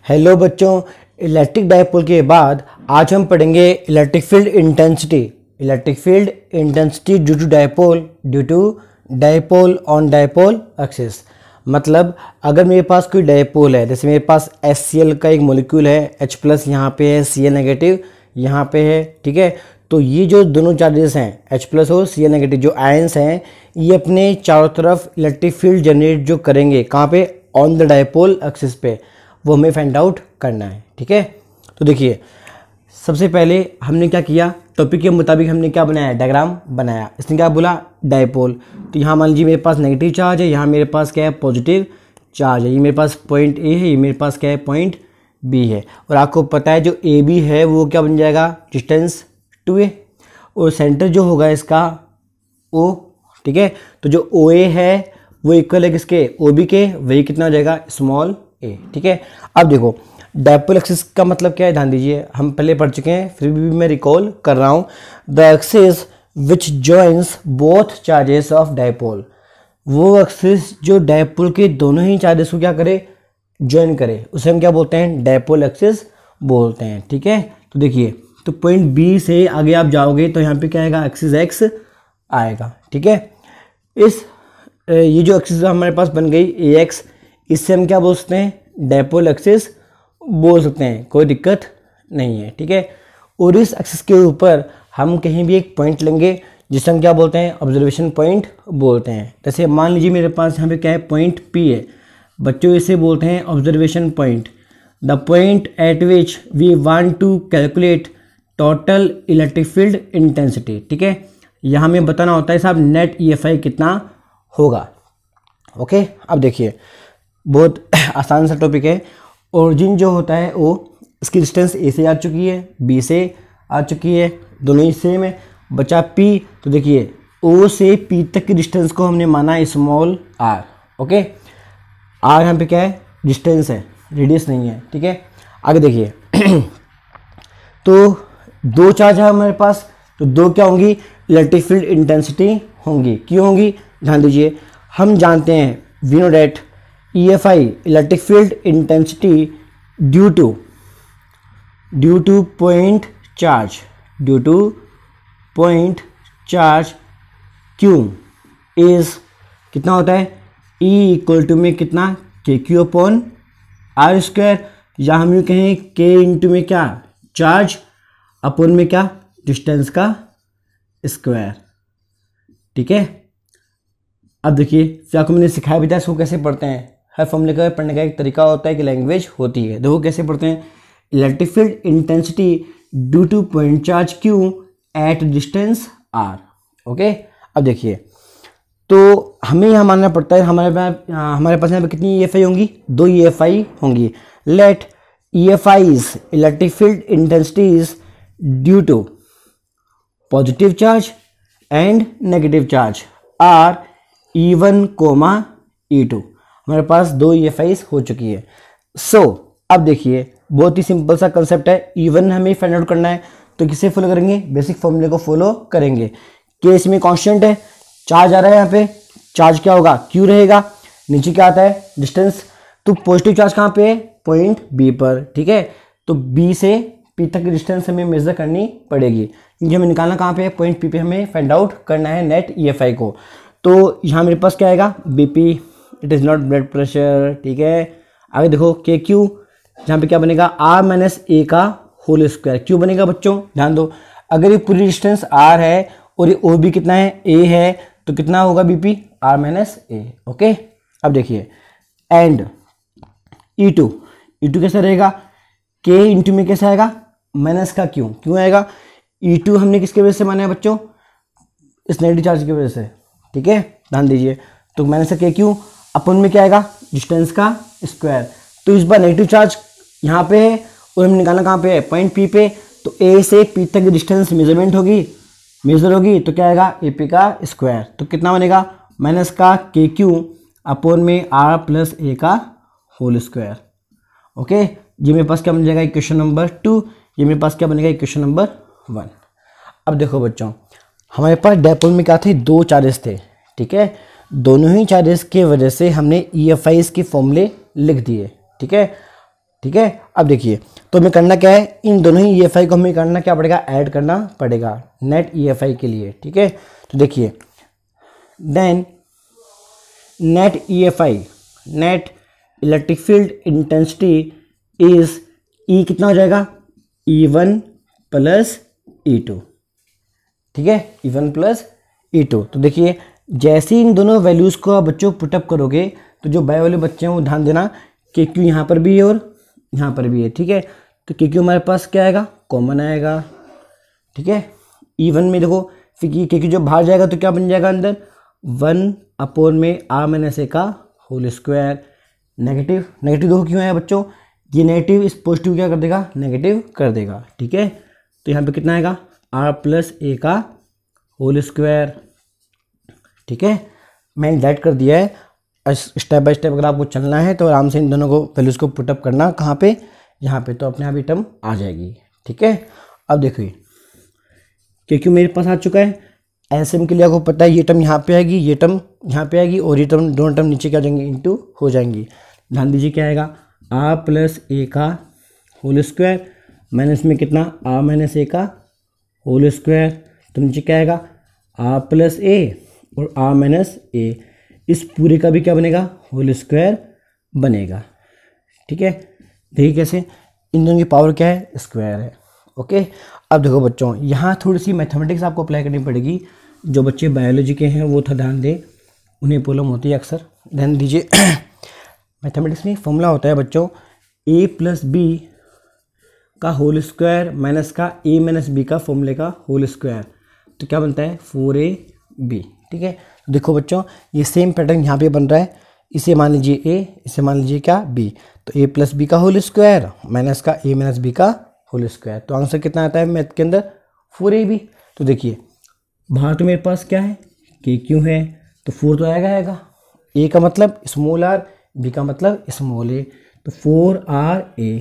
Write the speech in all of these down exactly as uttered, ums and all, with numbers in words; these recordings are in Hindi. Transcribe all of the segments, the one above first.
हेलो बच्चों, इलेक्ट्रिक डायपोल के बाद आज हम पढ़ेंगे electric field intensity. Electric field intensity due to dipole due to dipole on dipole axis. मतलब अगर मेरे पास कोई डायपोल है, जैसे मेरे पास एस सी एल का एक मॉलिक्यूल है, H प्लस यहाँ पे है, सी एल नेगेटिव यहाँ पे है, ठीक है। तो ये जो दोनों चार्जेस हैं H प्लस और सी एल नेगेटिव जो आयंस हैं, ये अपने चारों तरफ इलेक्ट्रिक फील्ड जनरेट जो करेंगे कहाँ पे, ऑन द डायपोल एक्सिस पे, वो हमें फाइंड आउट करना है, ठीक है। तो देखिए सबसे पहले हमने क्या किया, टॉपिक के मुताबिक हमने क्या बनाया, डायग्राम बनाया। इसने क्या बोला, डायपोल। तो यहाँ मान लीजिए मेरे पास नेगेटिव चार्ज है, यहाँ मेरे पास क्या है, पॉजिटिव चार्ज है। ये मेरे पास पॉइंट ए है, ये मेरे पास क्या है, पॉइंट बी है। और आपको पता है जो ए बी है वो क्या बन जाएगा, डिस्टेंस टू ए, और सेंटर जो होगा इसका ओ, ठीक है। तो जो ओ ए है वो इक्वल है किसके, ओ बी के, वही कितना हो जाएगा, स्मॉल ए, ठीक है। अब देखो डायपोल एक्सिस का मतलब क्या है, ध्यान दीजिए, हम पहले पढ़ चुके हैं, फिर भी मैं रिकॉल कर रहा हूँ। The axis which joins both charges of dipole, वो एक्सिस जो डायपोल के दोनों ही चार्जेस को क्या करे, ज्वाइन करे, उसे हम क्या बोलते हैं, डायपोल एक्सिस बोलते हैं, ठीक है। तो देखिए, तो पॉइंट बी से आगे आप जाओगे तो यहाँ पे क्या आएगा, एक्सिस एक्स आएगा, ठीक है। इस ये जो एक्सिस हमारे पास बन गई ए एक्स, इससे हम क्या बोल सकते हैं, डायपोल एक्सिस बोल सकते हैं, कोई दिक्कत नहीं है, ठीक है। और इस एक्सिस के ऊपर हम कहीं भी एक पॉइंट लेंगे जिसे हम क्या बोलते हैं, ऑब्जर्वेशन पॉइंट बोलते हैं। जैसे मान लीजिए मेरे पास यहाँ पे क्या है, पॉइंट पी है, बच्चों इसे बोलते हैं observation point. The point at which we want to calculate total electric field intensity, ठीक है। यहाँ हमें बताना होता है साहब नेट ई एफ आई कितना होगा, ओके। अब देखिए बहुत आसान सा टॉपिक है। ओरिजिन जो होता है वो, इसकी डिस्टेंस ए से आ चुकी है, बी से आ चुकी है, दोनों ही सेम है। बचा पी, तो देखिए ओ से पी तक की डिस्टेंस को हमने माना स्मॉल आर, ओके। आर यहाँ पे क्या है, डिस्टेंस है, रेडियस नहीं है, ठीक है। आगे देखिए तो दो चार्ज है हमारे पास, तो दो क्या होंगी, इलेक्ट्रिक फील्ड इंटेंसिटी होंगी। क्यों होंगी, ध्यान दीजिए, हम जानते हैं we know that E F I electric field intensity due to due to point charge due to point charge Q is कितना होता है, E इक्वल टू में कितना, के क्यू अपॉन आर स्क्वायर, या हम यूँ कहें के इंटू में क्या, चार्ज अपॉन में क्या, डिस्टेंस का स्क्वायर, ठीक है। अब देखिए फिर आपको मैंने सिखाया भी था इसको कैसे पढ़ते हैं। हर फॉर्मूले का पढ़ने का एक तरीका होता है कि लैंग्वेज होती है। देखो कैसे पढ़ते हैं, electric field intensity due to point charge Q at distance R, okay. अब देखिए तो हमें यहाँ मानना पड़ता है, हमारे पास हमारे पास यहाँ पे कितनी ई एफ आई होंगी, दो ई एफ आई होंगी। Let E F Is electric field intensities due to positive charge and negative charge are E one comma E two. हमारे पास दो ई एफ आईज हो चुकी है। सो so, अब देखिए बहुत ही सिंपल सा कंसेप्ट है, ई वन हमें फाइंड आउट करना है, तो किसे फॉलो करेंगे, बेसिक फॉर्मूले को फॉलो करेंगे। के इसमें कांस्टेंट है, चार्ज आ रहा है यहाँ पे, चार्ज क्या होगा, क्यू रहेगा, नीचे क्या आता है, डिस्टेंस। तो पॉजिटिव चार्ज कहाँ पे है, पॉइंट बी पर, ठीक है। तो बी से पी तक की डिस्टेंस हमें मेजर करनी पड़ेगी, क्योंकि हमें निकालना कहाँ पे है, पॉइंट पी पे हमें फाइंड आउट करना है नेट ई एफ आई को। तो यहाँ मेरे पास क्या आएगा, B P, it is not blood pressure, ठीक है। आगे देखो के क्यू, जहाँ पे क्या बनेगा, आर माइनस ए का होल स्क्वायर, क्यू बनेगा बच्चों, ध्यान दो। अगर ये पूरी डिस्टेंस आर है और ये ओ बी कितना है, ए है, तो कितना होगा B P, R minus A, okay. अब देखिए and E two, E two कैसा रहेगा, के इंटू में कैसा आएगा, माइनस का क्यू, क्यों आएगा, ई टू हमने किसके वजह से माना है बच्चों, इस नेगेटिव चार्ज की वजह से, ठीक है, ध्यान दीजिए। तो माइनस का के क्यू अपन में क्या आएगा, डिस्टेंस का स्क्वायर। तो इस बार नेगेटिव चार्ज यहाँ पे है और हम निकालना कहाँ पे है, पॉइंट पी पे। तो ए से पी तक की डिस्टेंस मेजरमेंट होगी, मेजर होगी, तो क्या आएगा, ए पी का स्क्वायर। तो कितना बनेगा, माइनस का के क्यू अपोन में आर प्लस ए का होल स्क्वायर, ओके। ये मेरे पास क्या बन जाएगा, इक्वेशन नंबर टू, ये मेरे पास क्या बनेगा, इक्वेशन नंबर वन। अब देखो बच्चों हमारे पास डायपोल में क्या थे, दो चार्जेस थे, ठीक है। दोनों ही चार्जेस के वजह से हमने ई एफ आईज के फॉर्मूले लिख दिए, ठीक है। ठीक है। अब देखिए तो हमें करना क्या है, इन दोनों ही ई एफ आई को हमें करना क्या पड़ेगा, ऐड करना पड़ेगा नेट ई एफ आई के लिए, ठीक है। तो देखिए then net E F I, net electric field intensity is E कितना हो जाएगा, E one plus E two, ठीक है, E one plus E two. तो देखिए जैसे इन दोनों वैल्यूज़ को आप बच्चों पुटअप करोगे तो जो बायो वाले बच्चे हैं वो ध्यान देना के क्यू यहाँ पर भी है और यहाँ पर भी है, ठीक है। तो के क्यू हमारे पास क्या आएगा, कॉमन आएगा, ठीक है। ई वन में देखो फिर के क्यू जब बाहर जाएगा तो क्या बन जाएगा अंदर, वन अपोन में आर माइनस ए का होल स्क्वायर। नेगेटिव नेगेटिव देखो क्यों है बच्चों, ये नेगेटिव इस पॉजिटिव क्या कर देगा, नेगेटिव कर देगा, ठीक है। तो यहाँ पे कितना आएगा, आर प्लस ए का होल स्क्वायर, ठीक है। मैंने डाइट कर दिया है, स्टेप बाय स्टेप अगर आपको चलना है तो आराम से इन दोनों को वैल्यूज़ को पुटअप करना, कहाँ पे, यहाँ पे, तो अपने आप ये टर्म आ जाएगी, ठीक है। अब देखिए क्योंकि मेरे पास आ चुका है, एलसीएम के लिए आपको पता है ये टर्म यहाँ पे आएगी, ये टर्म यहाँ पे आएगी और ये टर्म दोनों टर्म नीचे क्या हो जाएंगी, इंटू हो जाएंगी। ध्यान दीजिए क्या आएगा, आर प्लस ए का होल स्क्वायर माइनस में कितना, आर माइनस ए का होल स्क्वायर, तो नीचे क्या आएगा, आर प्लस ए और आर माइनस ए, इस पूरे का भी क्या बनेगा, होल स्क्वायर बनेगा, ठीक है। देखिए कैसे, इन दोनों की पावर क्या है, स्क्वायर है, ओके। अब देखो बच्चों यहाँ थोड़ी सी मैथमेटिक्स आपको अप्लाई करनी पड़ेगी, जो बच्चे बायोलॉजी के हैं वो था ध्यान दें, उन्हें प्रॉब्लम होती है अक्सर। ध्यान दीजिए मैथमेटिक्स में फॉर्मूला होता है बच्चों, ए प्लस बी का होल स्क्वायर माइनस का ए माइनस बी का फॉर्मूले का होल स्क्वायर, तो क्या बनता है, फोर ए बी, ठीक है। देखो बच्चों ये सेम पैटर्न यहाँ पे बन रहा है, इसे मान लीजिए ए, इसे मान लीजिए क्या, बी, तो ए प्लस बी का होल स्क्वायर माइनस का ए माइनस बी का होल स्क्वायर, तो आंसर कितना आता है मैथ के अंदर, फोर ए बी। तो देखिए बाहर तो मेरे पास क्या है, के क्यू है, तो फोर तो आएगा आएगा, ए का मतलब स्मॉल आर, बी का मतलब स्मॉल ए, तो फोर आर ए,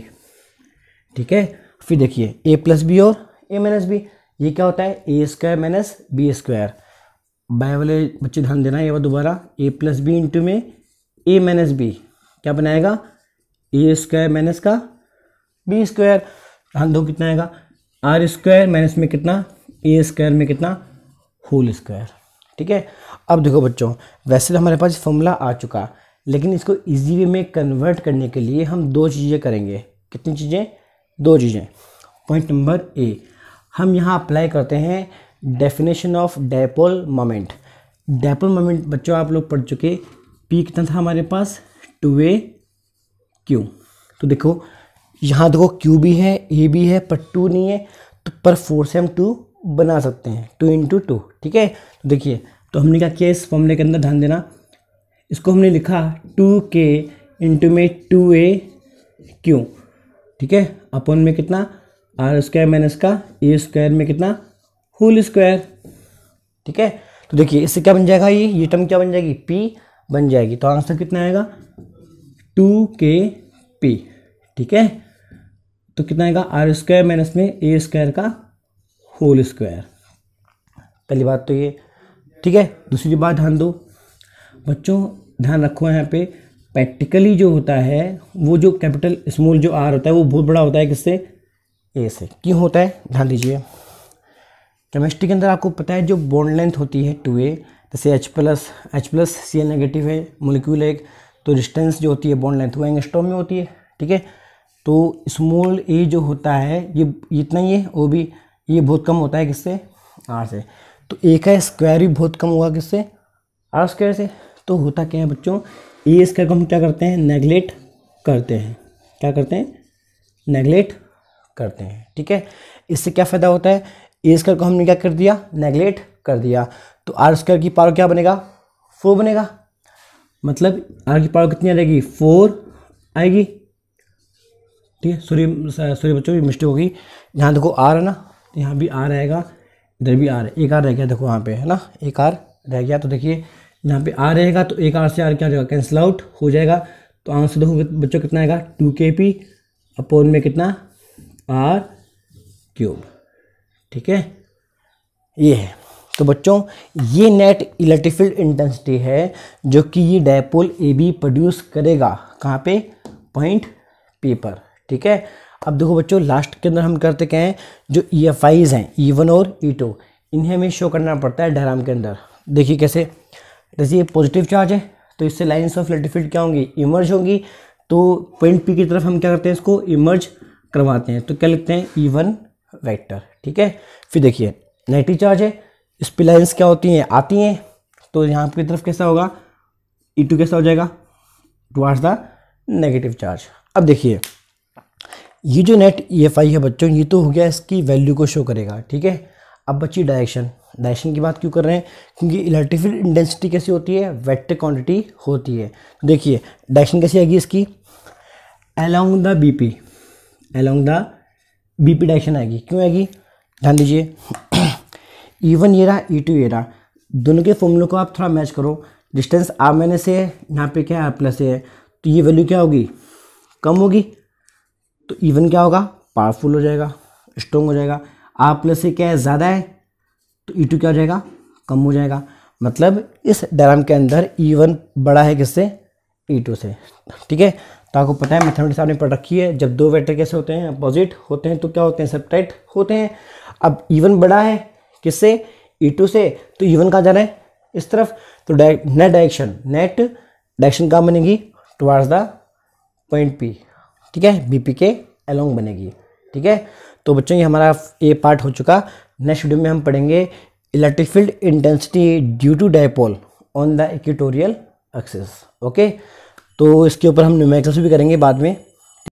ठीक है। फिर देखिए ए प्लस बी और ए माइनस बी, ये क्या होता है, A square minus B square. बाय वाले बच्चे ध्यान देना, ये बार दोबारा, ए प्लस बी इंटू में ए माइनस बी क्या बनाएगा, ए स्क्वायर माइनस का बी स्क्वायर। ध्यान दो कितना आएगा, आर स्क्वायर माइनस में कितना, ए स्क्वायर में कितना, होल स्क्वायर, ठीक है। अब देखो बच्चों वैसे तो हमारे पास फॉर्मूला आ चुका, लेकिन इसको इजी वे में कन्वर्ट करने के लिए हम दो चीज़ें करेंगे। कितनी चीज़ें, दो चीज़ें। पॉइंट नंबर ए, हम यहाँ अप्लाई करते हैं definition of dipole moment. Dipole moment बच्चों आप लोग पढ़ चुके, पी कितना था हमारे पास, टू ए क्यू। तो देखो यहाँ देखो क्यू भी है, ए भी है, पर टू नहीं है, तो पर फोर से हम टू बना सकते हैं, टू इंटू टू, ठीक है। तो देखिए तो हमने क्या किया, इस फॉर्मूले के अंदर ध्यान देना, इसको हमने लिखा टू के इंटू में टू ए क्यू, ठीक है, अपन में कितना, आर स्क्वायर माइनस का ए स्क्वायर में कितना, होल स्क्वायर, ठीक है। तो देखिए इससे क्या बन जाएगा, ये ये टर्म क्या बन जाएगी, पी बन जाएगी, तो आंसर कितना आएगा, टू के पी, ठीक है। तो कितना आएगा, आर स्क्वायर माइनस में ए स्क्वायर का होल स्क्वायर। पहली बात तो ये, ठीक है। दूसरी बात ध्यान दो बच्चों, ध्यान रखो यहाँ पे प्रैक्टिकली जो होता है वो जो कैपिटल स्मॉल जो आर होता है वो बहुत बड़ा होता है, किससे, ए से। क्यों होता है, ध्यान दीजिए, केमिस्ट्री के अंदर आपको पता है जो बॉन्ड लेंथ होती है टू ए, जैसे H plus H plus C L negative है मोलिक्यूल एक, तो डिस्टेंस जो होती है बॉन्ड लेंथ वो एंगस्ट्रॉम में होती है, ठीक है। तो स्मॉल ए जो होता है ये इतना ही है, वो भी ये बहुत कम होता है किससे, आर से। तो ए का स्क्वायर भी बहुत कम होगा किससे, आर स्क्वायर से। तो होता क्या है बच्चों, ए स्क्वायर को हम क्या करते हैं, नेगलेक्ट करते हैं, क्या करते हैं, नेगलेक्ट करते हैं, ठीक है। इससे क्या फ़ायदा होता है, ए स्क्वायर को हमने क्या कर दिया, नेगलेक्ट कर दिया, तो आर स्क्वायर की पावर क्या बनेगा, फोर बनेगा, मतलब आर की पावर कितनी आ जाएगी, फोर आएगी, ठीक है। सॉरी सॉरी बच्चों मिस्टेक होगी, यहाँ देखो आर है ना, तो यहाँ भी आर आएगा, इधर भी आर है, एक आर रह गया देखो यहाँ पे, है ना, एक आर रह गया। तो देखिए यहाँ पे आर रहेगा, तो एक आर से आर क्या हो जाएगा, कैंसिल आउट हो जाएगा। तो आंसर देखो बच्चों कितना आएगा, टू के पी अपोन में कितना, आर क्यूब, ठीक है, ये है। तो बच्चों ये नेट इलेक्ट्रिक फील्ड इंटेंसिटी है जो कि ये डायपोल ए बी प्रोड्यूस करेगा, कहाँ पे, पॉइंट पी पर, ठीक है। अब देखो बच्चों लास्ट के अंदर हम करते क्या हैं, जो ई एफ आईज हैं ई वन और ई टू, इन्हें हमें शो करना पड़ता है डायग्राम के अंदर। देखिए कैसे, जैसे ये पॉजिटिव चार्ज है तो इससे लाइंस ऑफ इलेक्ट्रिक फील्ड क्या होंगी, इमर्ज होंगी। तो पॉइंट पी की तरफ हम क्या करते हैं, इसको इमर्ज करवाते हैं, तो क्या लिखते हैं ई वन वेक्टर, ठीक है। फिर देखिए नेगेटिव चार्ज है, इस पे लाइंस क्या होती हैं, आती हैं, तो यहाँ की तरफ कैसा होगा, ई टू कैसा हो जाएगा, टुवार्ड्स द नेगेटिव चार्ज। अब देखिए ये जो नेट ई एफ आई है बच्चों, ये तो हो गया इसकी वैल्यू को शो करेगा, ठीक है। अब बच्ची डायरेक्शन, डायरेक्शन की बात क्यों कर रहे हैं, क्योंकि इलेक्ट्रिक फील्ड इंटेंसिटी कैसी होती है, वेक्टर क्वांटिटी होती है। तो देखिए डायरेक्शन कैसी आएगी इसकी, along the BP, along the BP direction आएगी। क्यों आएगी, ध्यान दीजिए ई वन ये रहा, ई टू ये रहा, दोनों के फॉर्मूलों को आप थोड़ा मैच करो। डिस्टेंस आर माइनस से है, यहाँ पे क्या है आर प्लस से है, तो ये वैल्यू क्या होगी, कम होगी, तो ई वन क्या होगा, पावरफुल हो जाएगा, स्ट्रॉन्ग हो जाएगा। आर प्लस से क्या है, ज़्यादा है, तो ई टू क्या हो जाएगा, कम हो जाएगा। मतलब इस डायग्राम के अंदर ई वन बड़ा है किससे, ई टू से, ठीक है। तो आपको पता है मैथमेटिक्स आपने पढ़ रखी है, जब दो वेक्टर कैसे होते हैं, अपोजिट होते हैं, तो क्या होते हैं, सब्ट्रैक्ट होते हैं। अब ई वन बड़ा है किससे, ई टू से, तो ई वन कहाँ जा रहा है, इस तरफ, तो नेट डायरेक्शन, नेट डायरेक्शन कहाँ बनेगी, टुवार्ड्स द पॉइंट पी, ठीक है, बीपी के अलोंग बनेगी, ठीक है। तो बच्चों ये हमारा ए पार्ट हो चुका। नेक्स्ट वीडियो में हम पढ़ेंगे electric field intensity due to dipole on the equatorial axis, okay. तो इसके ऊपर हम न्यूमेरिकल्स भी करेंगे बाद में।